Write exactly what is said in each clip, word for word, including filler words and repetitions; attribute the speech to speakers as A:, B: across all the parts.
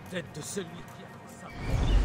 A: tête de celui qui a fait ça.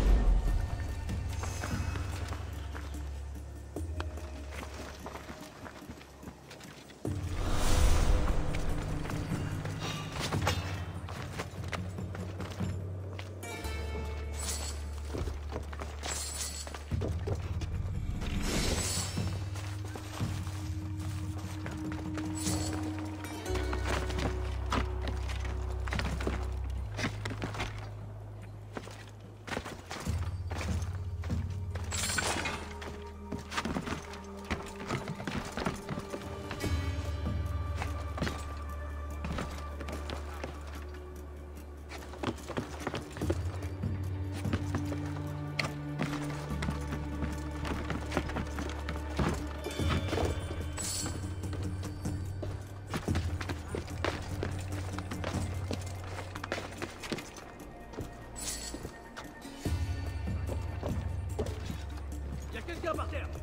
B: Quelqu'un par terre.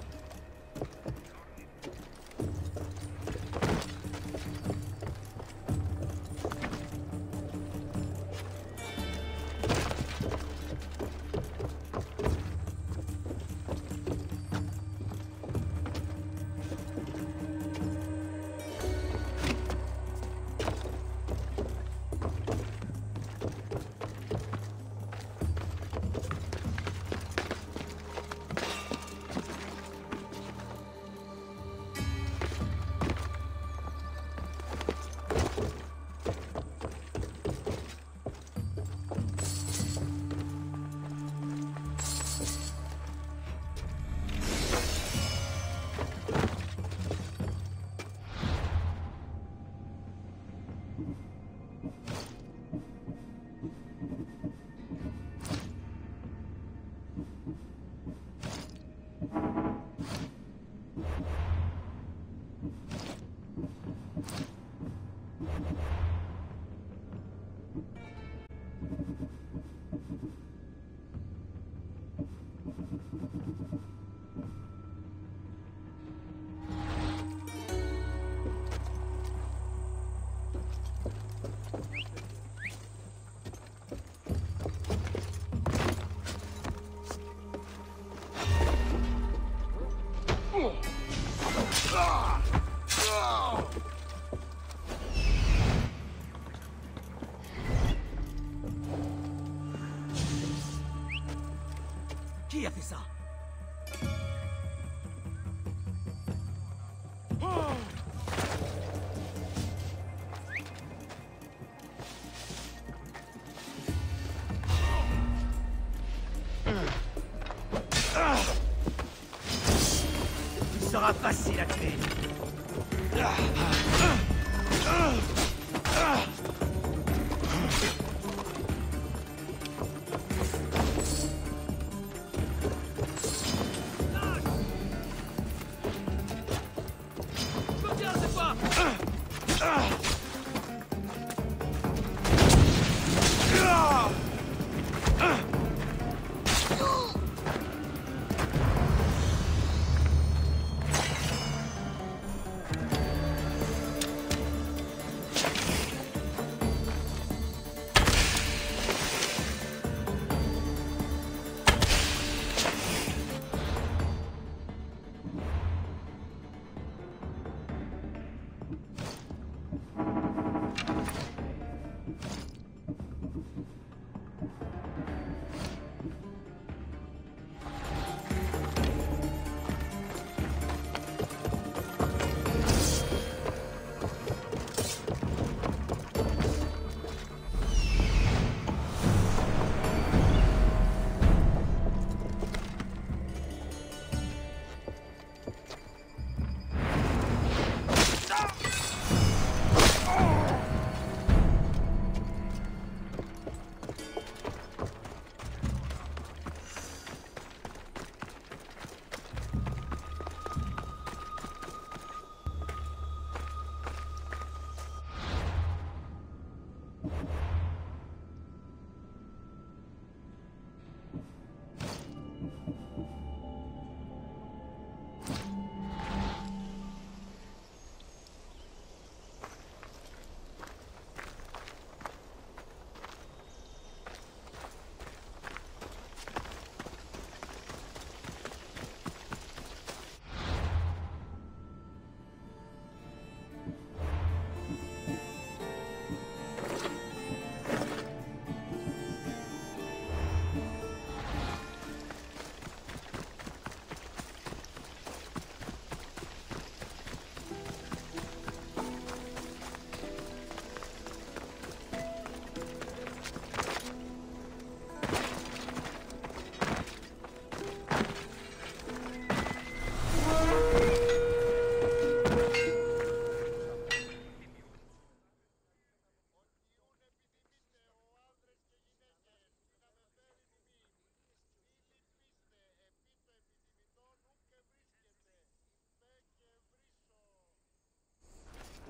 A: Qui a fait ça? Il sera facile à tuer.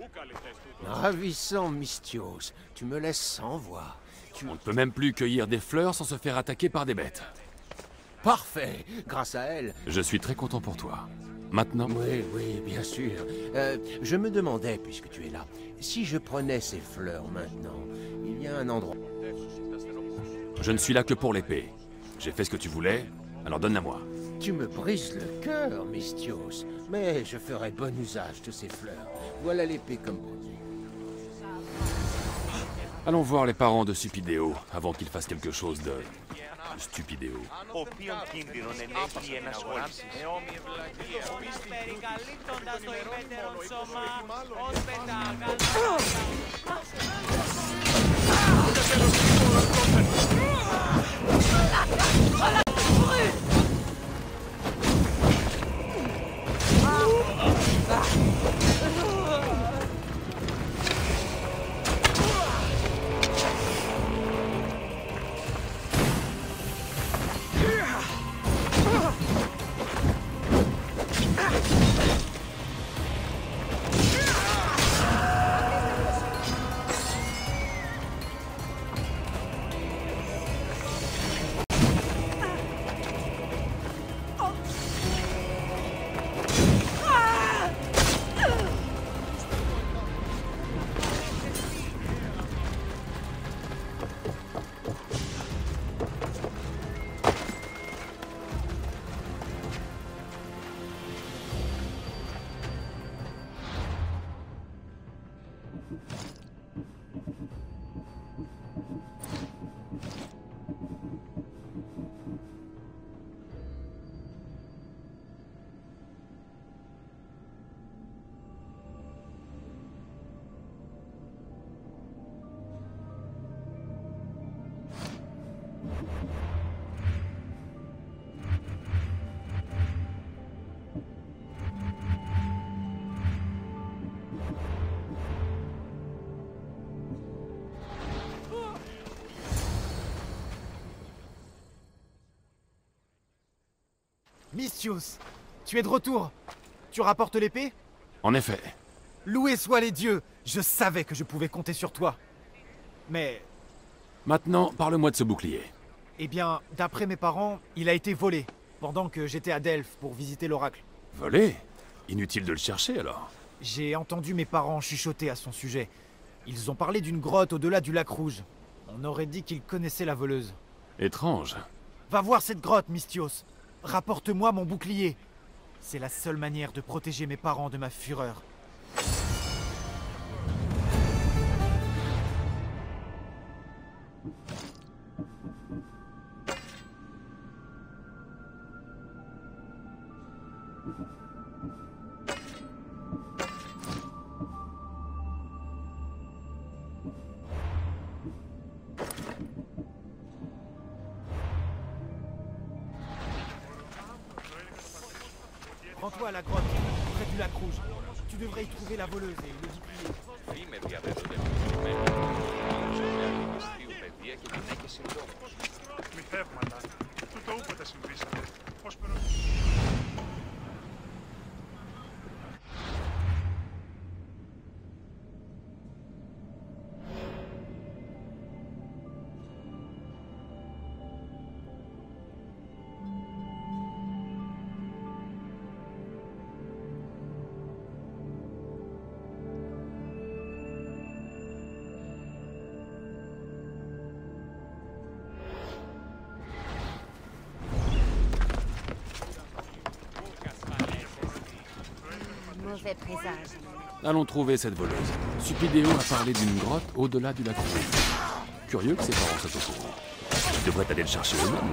C: Ravissant, Misthios. Tu me laisses sans voix. Tu...
D: On ne peut même plus cueillir des fleurs sans se faire attaquer par des bêtes.
C: Parfait. Grâce à elle.
D: Je suis très content pour toi. Maintenant...
C: Oui, oui, bien sûr. Euh, je me demandais, puisque tu es là, si je prenais ces fleurs maintenant, il y a un endroit...
D: Je ne suis là que pour l'épée. J'ai fait ce que tu voulais, alors donne-la-moi.
C: Tu me brises le cœur, Misthios. Mais je ferai bon usage de ces fleurs. Voilà l'épée comme produit.
D: Allons voir les parents de Stupideo, avant qu'ils fassent quelque chose de... Stupideo.
E: Οποίον κίνδυνον ενέχει η ενασχόληση.
F: Περικαλύπτοντας το υπέτερον σώμα ως πετάγαλα.
G: Misthios, tu es de retour. Tu rapportes l'épée?
D: En effet.
G: Loués soient les dieux. Je savais que je pouvais compter sur toi. Mais...
D: Maintenant, parle-moi de ce bouclier.
G: Eh bien, d'après mes parents, il a été volé, pendant que j'étais à Delphes pour visiter l'oracle.
D: Volé? Inutile de le chercher, alors.
G: J'ai entendu mes parents chuchoter à son sujet. Ils ont parlé d'une grotte au-delà du lac Rouge. On aurait dit qu'ils connaissaient la voleuse.
D: Étrange.
G: Va voir cette grotte, Misthios. Rapporte-moi mon bouclier. C'est la seule manière de protéger mes parents de ma fureur. Rends-toi à la grotte, près du lac Rouge. Tu devrais y trouver la voleuse et le bouclier.
E: Είμαι διαδεδομένο σε μια αστείου παιδεία και γυναίκες συντόμως.
H: Μυθεύματα. Τούτο ούποτε συμβήσατε. Πώς περνώ...
I: Mauvais présage.
D: Allons trouver cette voleuse. Stupideo a parlé d'une grotte au-delà du lac Rouge. Curieux que ses parents soient au courant. Ils devraient aller le chercher eux-mêmes.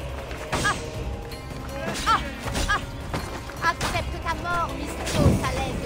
I: Accepte ta mort, Misthios, à l'aise.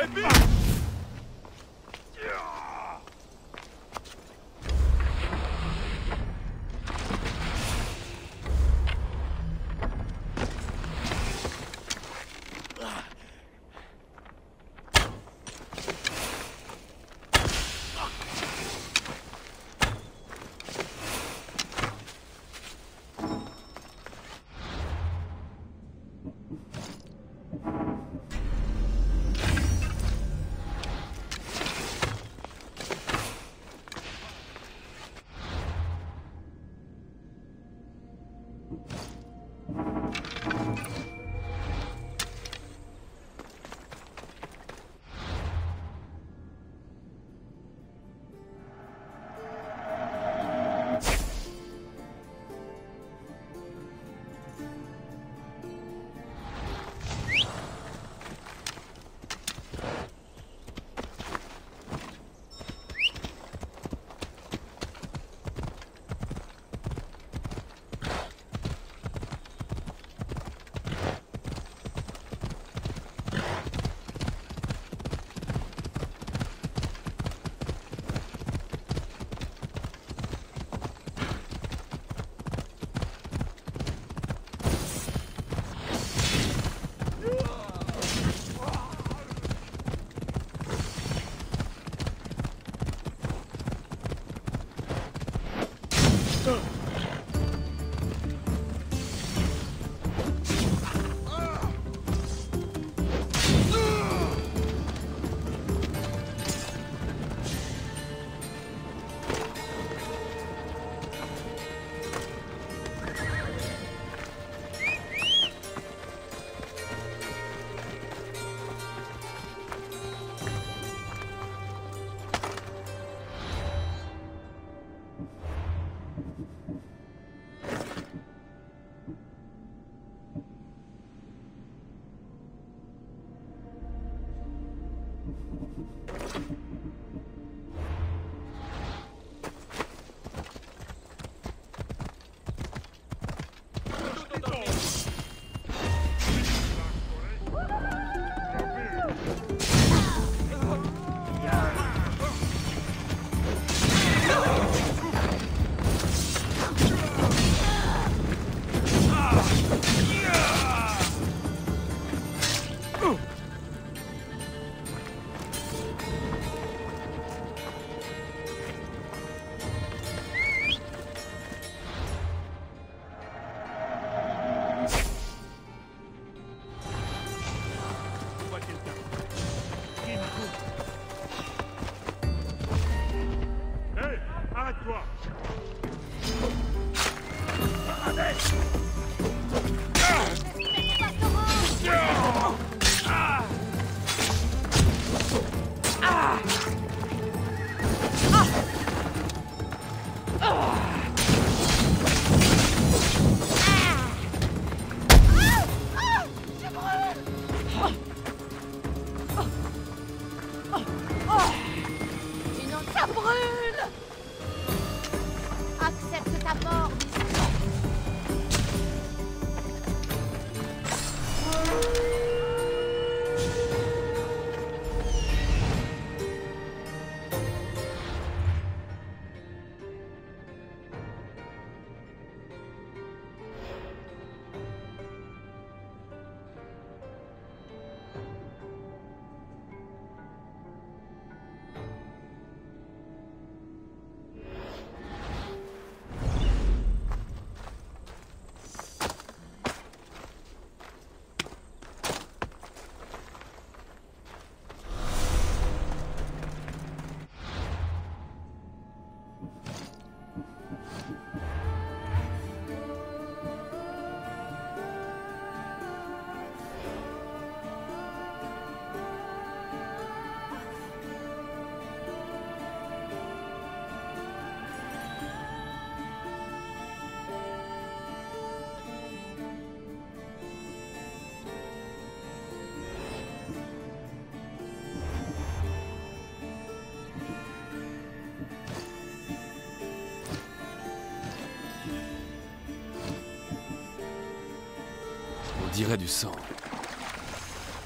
D: On dirait du sang.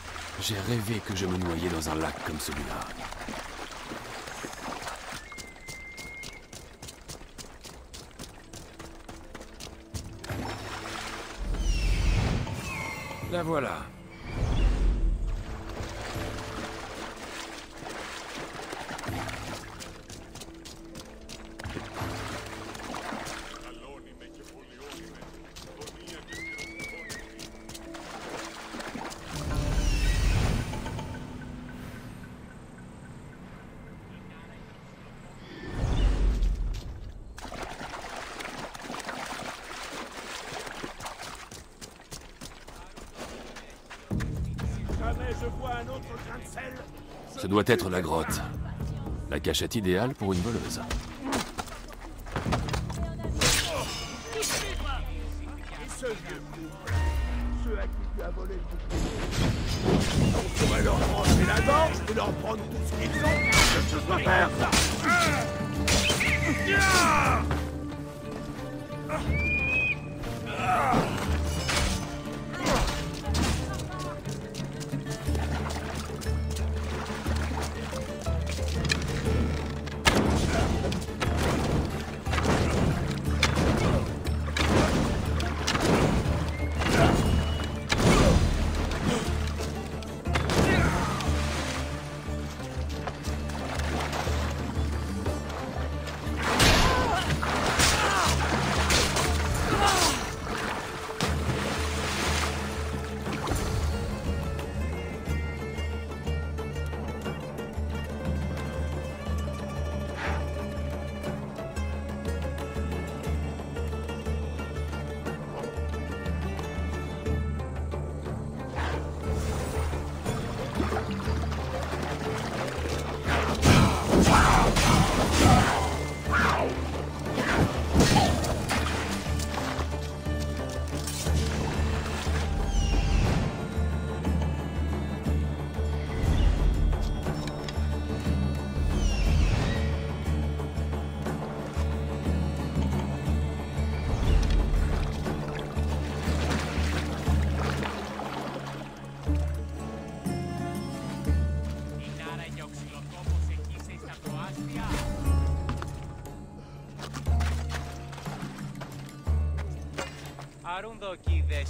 D: J'ai rêvé que je me noyais dans un lac comme celui-là. La voilà. Ce doit être la grotte. La cachette idéale pour une voleuse.
A: Ce vieux couple, ceux à qui tu as volé le bouclier. On pourrait leur trancher la gorge et leur prendre tout ce qu'ils ont. Qu'est-ce que je dois faire ça?
F: Άρουν δοκίδες.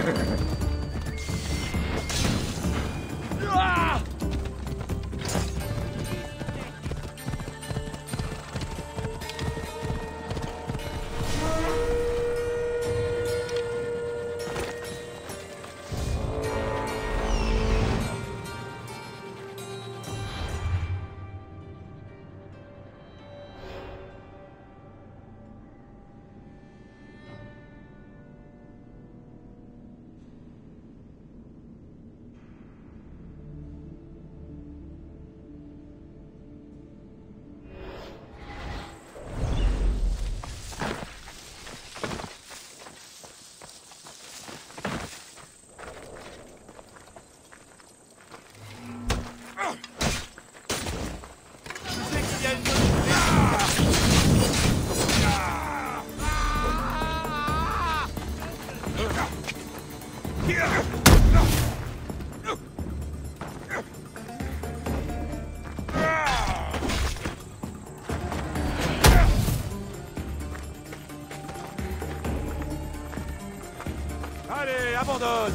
A: Allez, abandonne!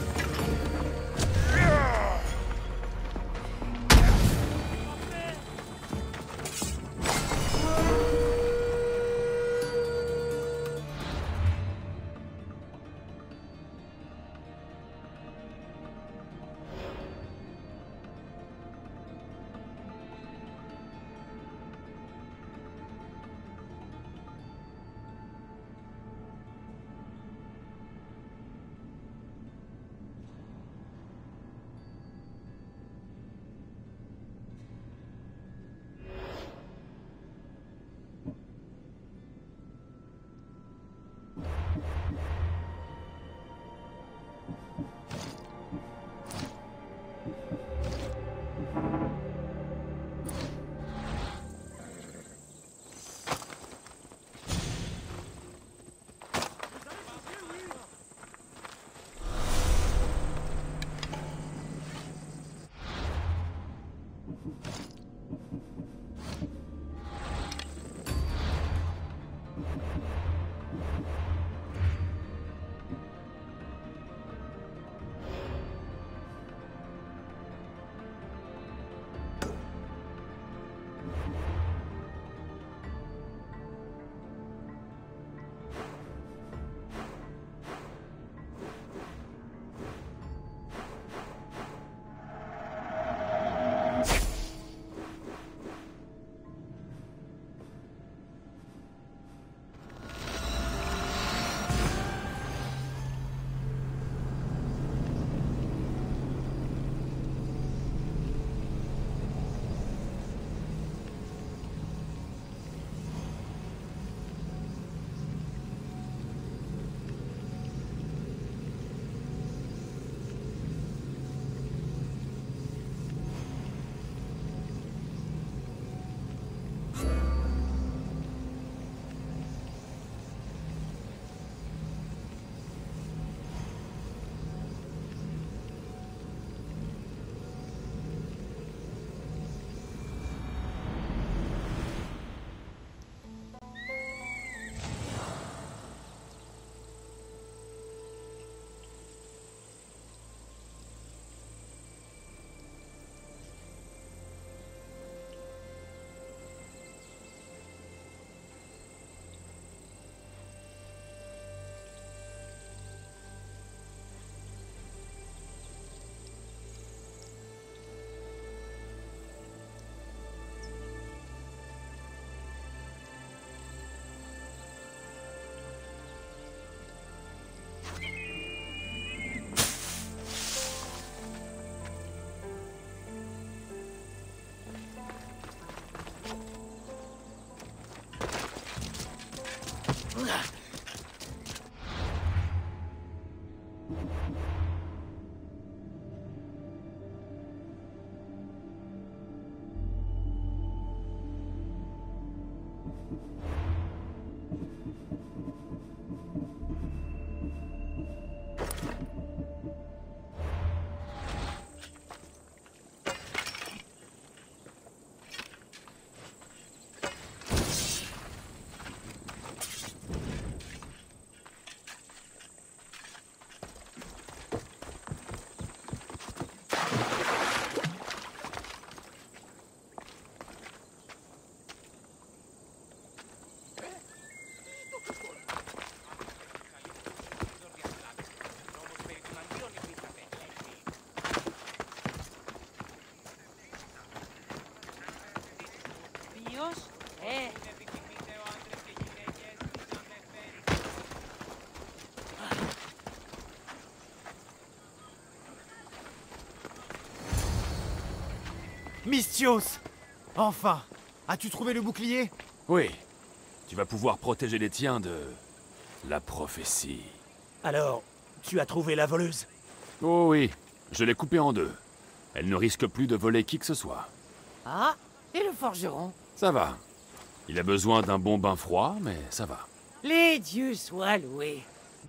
G: Mystios! Enfin! As-tu trouvé le bouclier?
D: Oui. Tu vas pouvoir protéger les tiens de... la prophétie.
B: Alors, tu as trouvé la voleuse?
D: Oh oui, je l'ai coupée en deux. Elle ne risque plus de voler qui que ce soit.
J: Ah, et le forgeron?
D: Ça va. Il a besoin d'un bon bain froid, mais ça va.
J: Les dieux soient loués.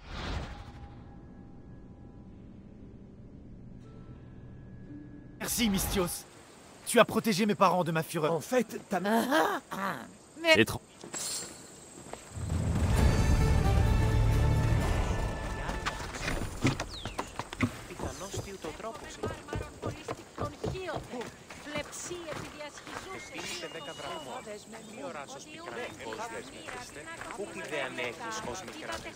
G: Merci, Mystios. Tu as protégé mes parents de ma fureur.
B: En fait, ta...
J: Ah, ah, ah. Mais...
D: Étrange.
F: Πιθανώς τι ούτω τρόπος είναι. Επίλυτε δέκα δραχμών. Τι ώρας ως πικρανικός δεσμεύεστε. Πού ιδέα έχεις ως μικράνη.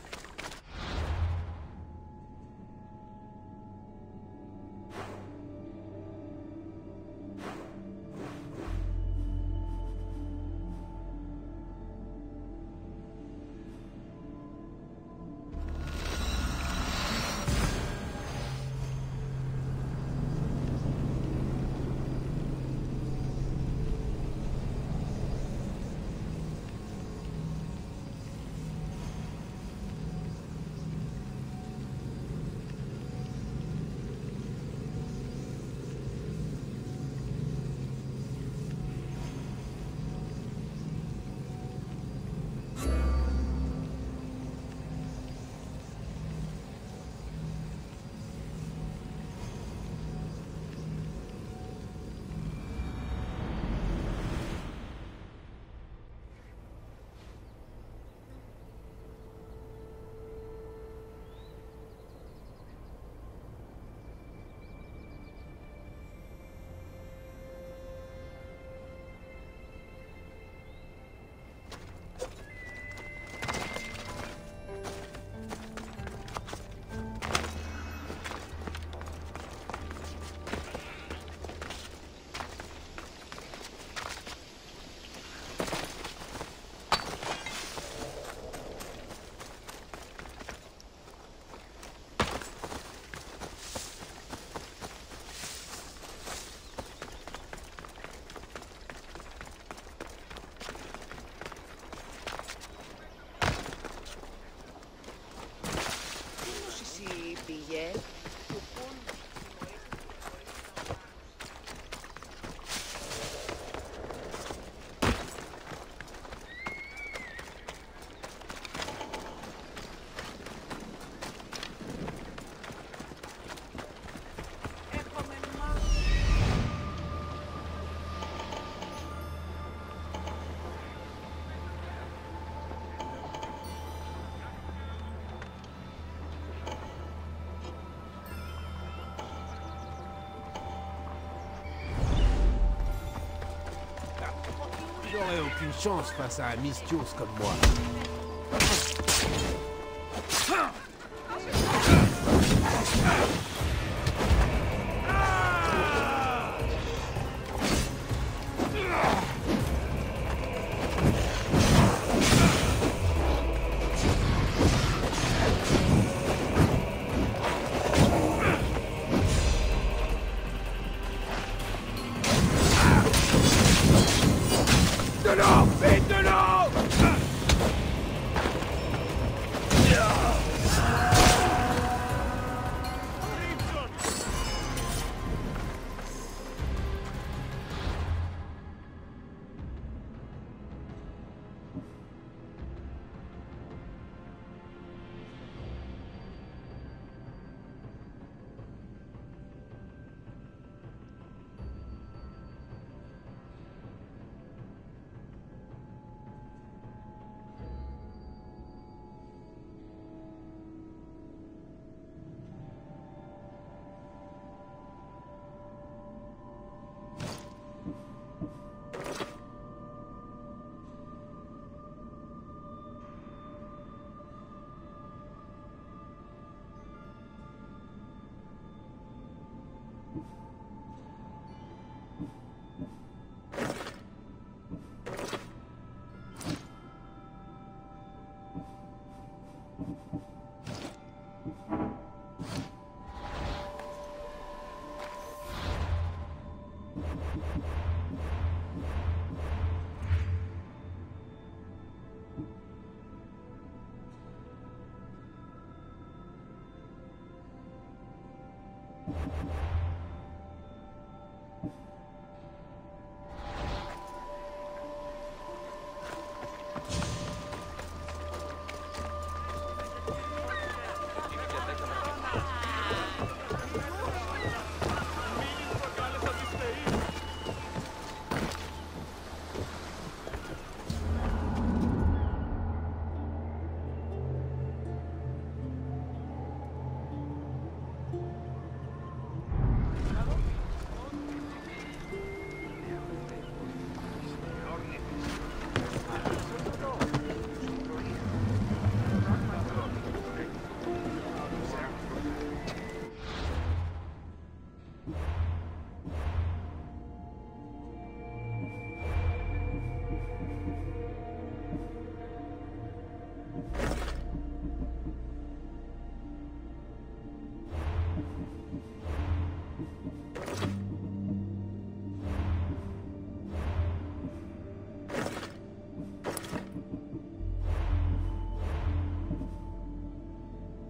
C: J'aurais aucune chance face à un Mystios comme moi.
A: De l'eau! Vite, de l'eau!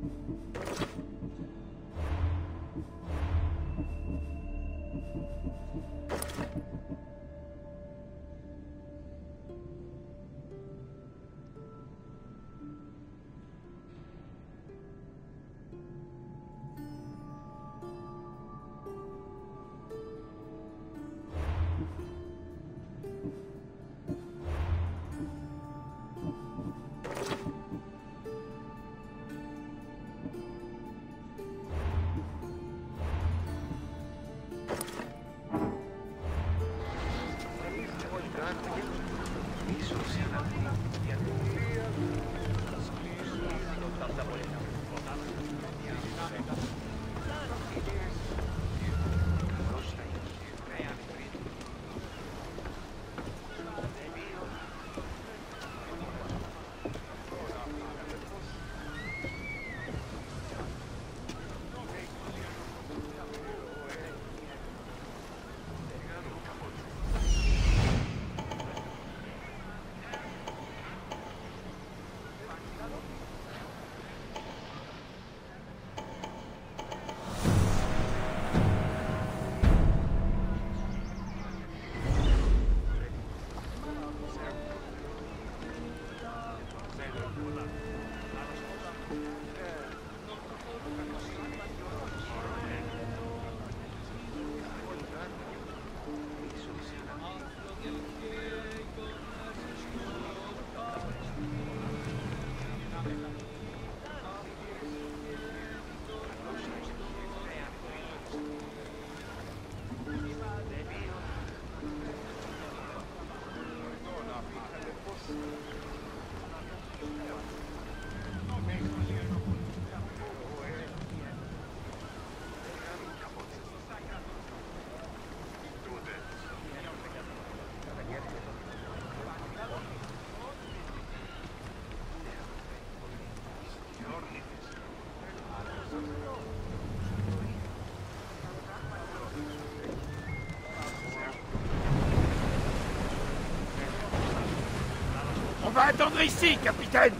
A: On va attendre ici, capitaine!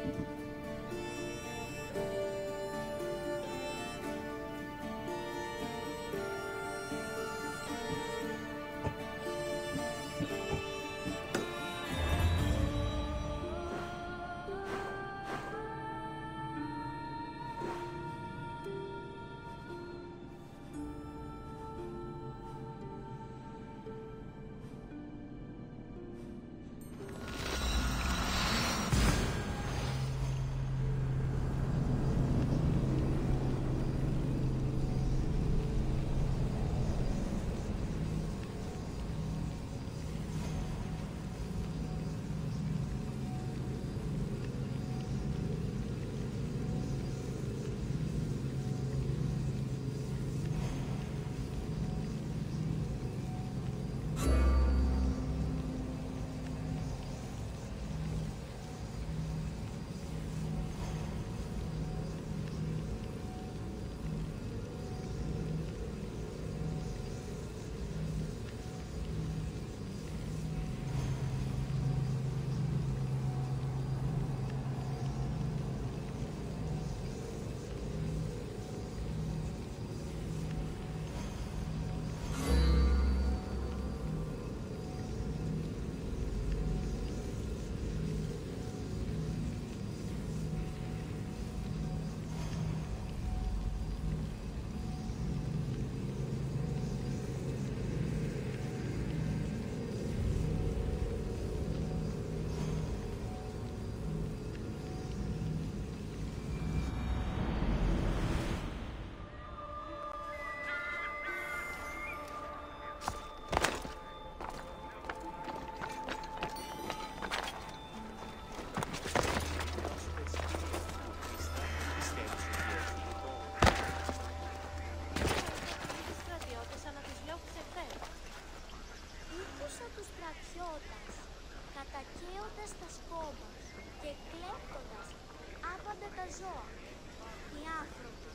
K: κατακαίοντας τα σκόμμα και κλέπτοντας άπαντα τα ζώα. Οι άνθρωποι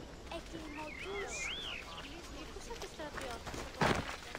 K: εκλιμωντούσαν. Ήκουσα τους στρατιώτες από την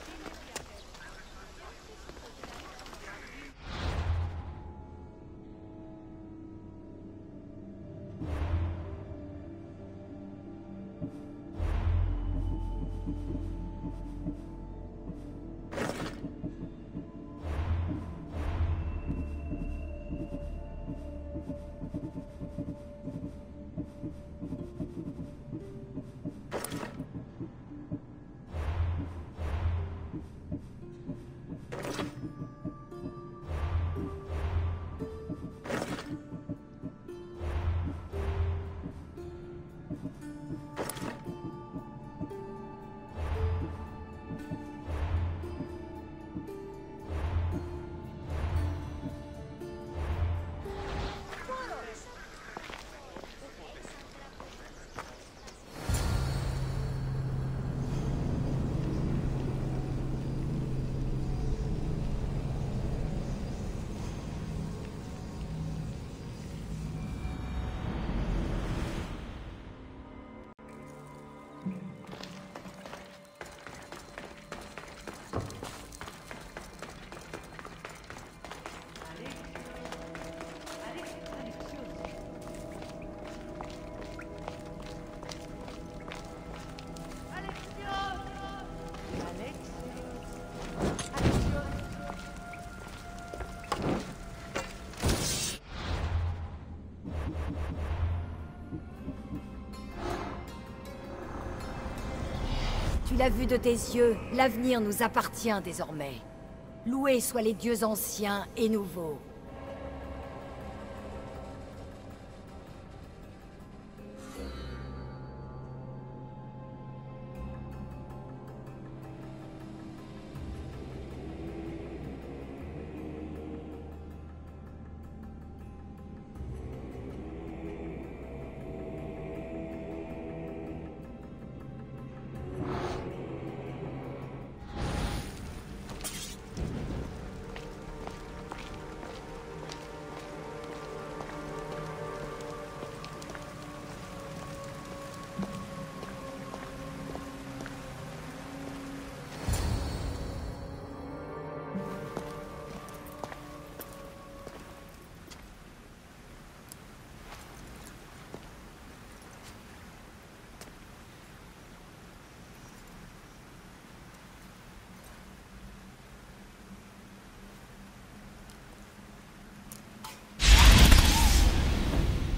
I: Tu l'as vu de tes yeux, l'avenir nous appartient désormais. Loués soient les dieux anciens et nouveaux.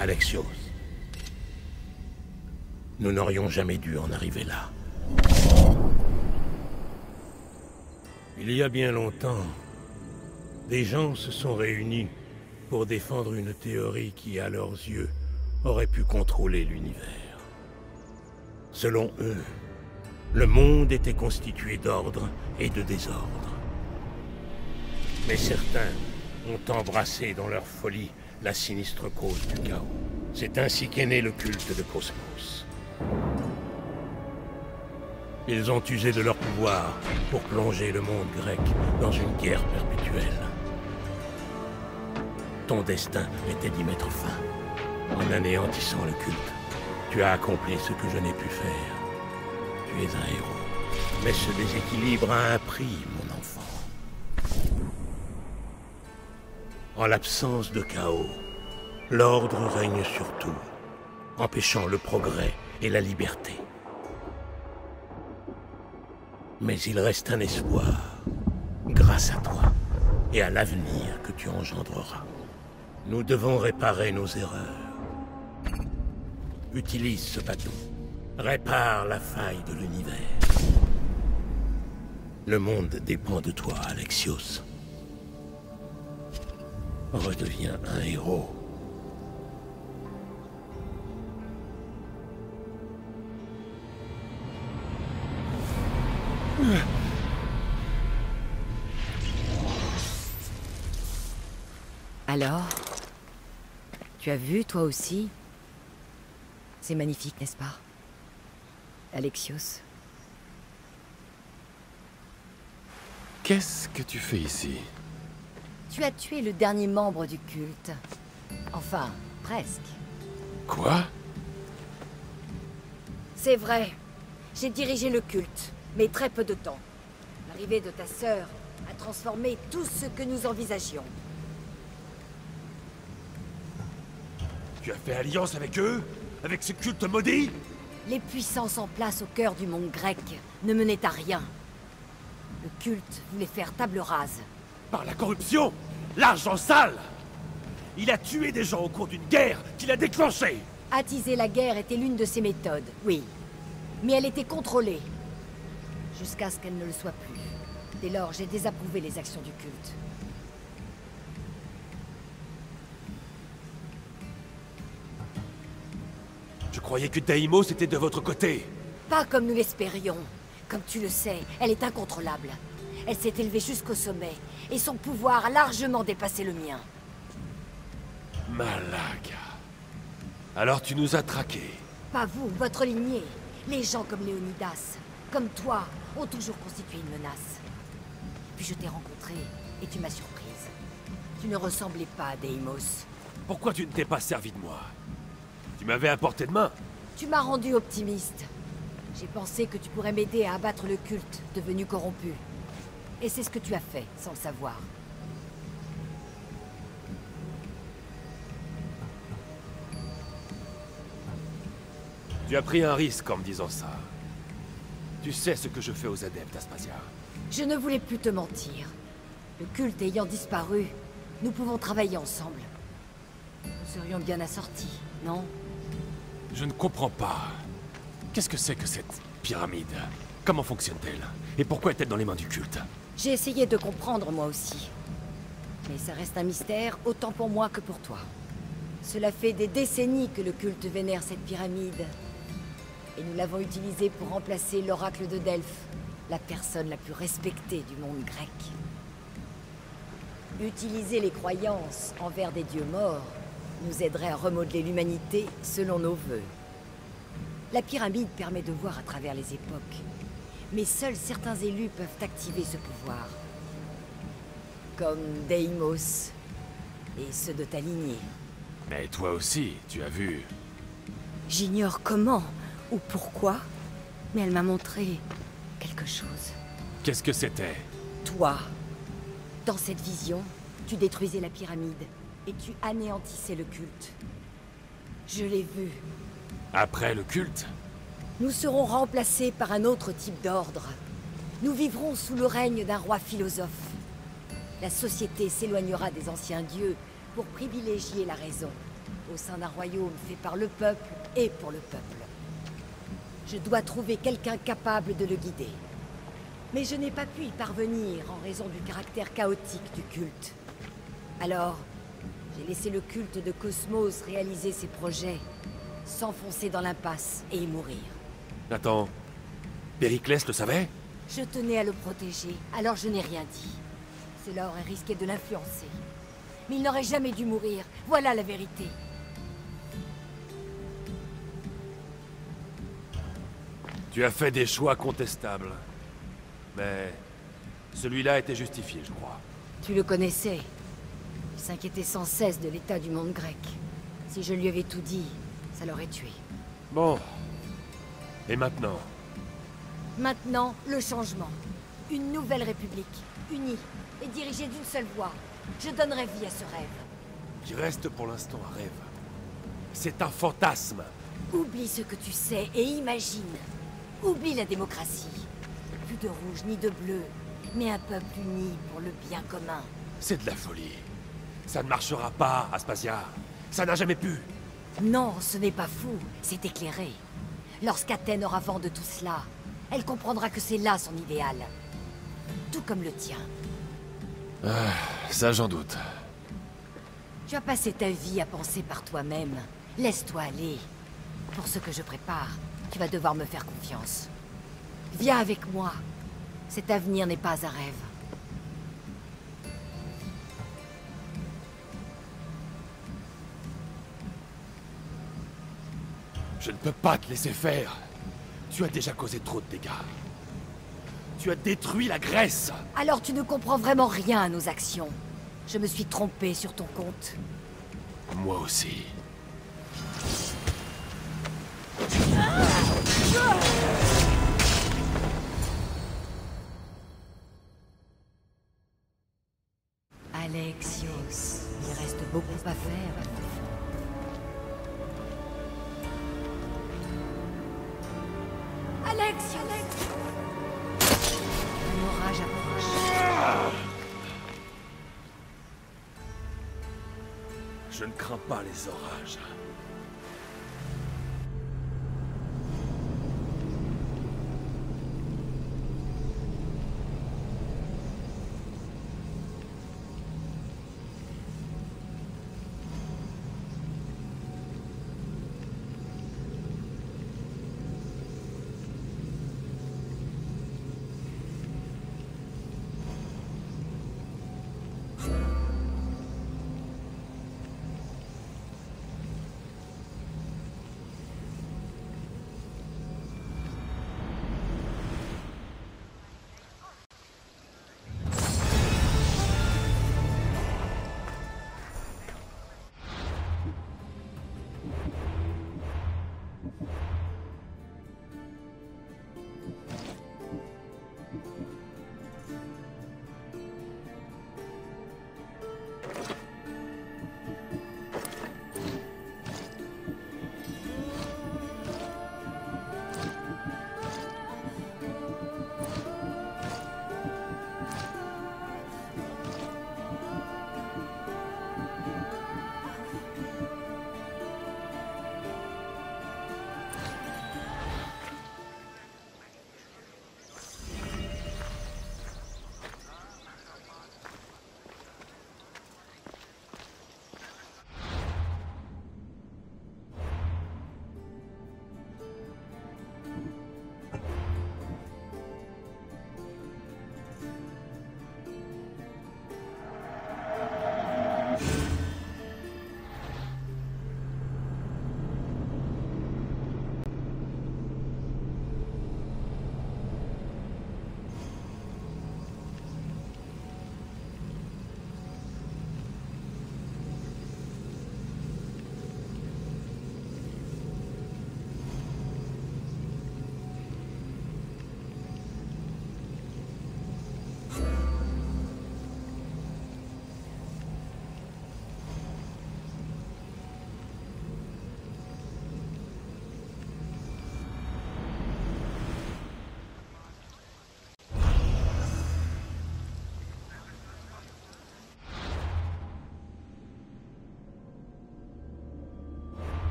A: Alexios. Nous n'aurions jamais dû en arriver là. Il y a bien longtemps, des gens se sont réunis pour défendre une théorie qui, à leurs yeux, aurait pu contrôler l'univers. Selon eux, le monde était constitué d'ordre et de désordre. Mais certains ont embrassé dans leur folie la sinistre cause du chaos. C'est ainsi qu'est né le culte de Cosmos. Ils ont usé de leur pouvoir pour plonger le monde grec dans une guerre perpétuelle. Ton destin était d'y mettre fin. En anéantissant le culte, tu as accompli ce que je n'ai pu faire. Tu es un héros. Mais ce déséquilibre a un prix, mon enfant. En l'absence de chaos, l'ordre règne sur tout, empêchant le progrès et la liberté. Mais il reste un espoir, grâce à toi et à l'avenir que tu engendreras. Nous devons réparer nos erreurs. Utilise ce bâton. Répare la faille de l'univers. Le monde dépend de toi, Alexios. Redeviens un héros.
I: Alors? Tu as vu, toi aussi? C'est magnifique, n'est-ce pas? Alexios.
D: Qu'est-ce que tu fais ici?
I: Tu as tué le dernier membre du culte. Enfin, presque.
D: Quoi?
I: C'est vrai. J'ai dirigé le culte, mais très peu de temps. L'arrivée de ta sœur a transformé tout ce que nous envisagions.
B: Tu as fait alliance avec eux? Avec ce culte maudit?
I: Les puissances en place au cœur du monde grec ne menaient à rien. Le culte voulait faire table rase.
B: Par la corruption? L'argent sale? Il a tué des gens au cours d'une guerre qu'il a déclenchée!
I: Attiser la guerre était l'une de ses méthodes, oui. Mais elle était contrôlée. Jusqu'à ce qu'elle ne le soit plus. Dès lors, j'ai désapprouvé les actions du culte.
B: Je croyais que Deimos était de votre côté.
I: Pas comme nous l'espérions. Comme tu le sais, elle est incontrôlable. Elle s'est élevée jusqu'au sommet, et son pouvoir a largement dépassé le mien.
B: Malaga. Alors tu nous as traqués.
I: Pas vous, votre lignée. Les gens comme Léonidas, comme toi, ont toujours constitué une menace. Puis je t'ai rencontré, et tu m'as surprise. Tu ne ressemblais pas à Deimos.
B: Pourquoi tu ne t'es pas servi de moi? Tu m'avais à portée de main.
I: Tu m'as rendu optimiste. J'ai pensé que tu pourrais m'aider à abattre le culte, devenu corrompu. Et c'est ce que tu as fait, sans le savoir.
B: Tu as pris un risque en me disant ça. Tu sais ce que je fais aux adeptes, Aspasia.
I: Je ne voulais plus te mentir. Le culte ayant disparu, nous pouvons travailler ensemble. Nous serions bien assortis, non?
D: Je ne comprends pas. Qu'est-ce que c'est que cette pyramide? Comment fonctionne-t-elle? Et pourquoi est-elle dans les mains du culte?
I: J'ai essayé de comprendre moi aussi. Mais ça reste un mystère, autant pour moi que pour toi. Cela fait des décennies que le culte vénère cette pyramide. Et nous l'avons utilisée pour remplacer l'oracle de Delphes, la personne la plus respectée du monde grec. Utiliser les croyances envers des dieux morts nous aiderait à remodeler l'humanité selon nos vœux. La pyramide permet de voir à travers les époques, mais seuls certains élus peuvent activer ce pouvoir. Comme Deimos et ceux de ta lignée.
D: Mais toi aussi, tu as vu...
I: J'ignore comment ou pourquoi, mais elle m'a montré quelque chose.
D: Qu'est-ce que c'était?
I: Toi. Dans cette vision, tu détruisais la pyramide et tu anéantissais le culte. Je l'ai vu.
D: Après le culte?
I: Nous serons remplacés par un autre type d'ordre. Nous vivrons sous le règne d'un roi philosophe. La société s'éloignera des anciens dieux pour privilégier la raison. au sein d'un royaume fait par le peuple et pour le peuple. Je dois trouver quelqu'un capable de le guider. Mais je n'ai pas pu y parvenir en raison du caractère chaotique du culte. Alors, j'ai laissé le culte de Cosmos réaliser ses projets, s'enfoncer dans l'impasse et y mourir.
B: Attends, Périclès le savait?
I: Je tenais à le protéger, alors je n'ai rien dit. Cela aurait risqué de l'influencer. Mais il n'aurait jamais dû mourir, voilà la vérité.
B: Tu as fait des choix contestables. Mais celui-là était justifié, je crois.
I: Tu le connaissais. Il s'inquiétait sans cesse de l'état du monde grec. Si je lui avais tout dit, ça l'aurait tué.
B: Bon. Et maintenant?
I: Maintenant, le changement. Une nouvelle république, unie et dirigée d'une seule voie. Je donnerai vie à ce rêve.
B: Qui reste pour l'instant un rêve. C'est un fantasme.
I: Oublie ce que tu sais et imagine. Oublie la démocratie. Plus de rouge ni de bleu, mais un peuple uni pour le bien commun.
B: C'est de la folie. Ça ne marchera pas, Aspasia. Ça n'a jamais pu.
I: Non, ce n'est pas fou, c'est éclairé. Lorsqu'Athènes aura vent de tout cela, elle comprendra que c'est là son idéal. Tout comme le tien.
D: Ah, ça j'en doute.
I: Tu as passé ta vie à penser par toi-même. Laisse-toi aller. Pour ce que je prépare, tu vas devoir me faire confiance. Viens avec moi. Cet avenir n'est pas un rêve.
B: Je ne peux pas te laisser faire. Tu as déjà causé trop de dégâts. Tu as détruit la Grèce.
I: Alors tu ne comprends vraiment rien à nos actions. Je me suis trompé sur ton compte.
B: Moi aussi.
I: Alexios, il reste beaucoup à faire. Alexios! Un orage approche.
B: Je ne crains pas les orages.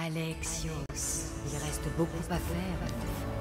I: Alexios, il reste beaucoup à faire, mon enfant.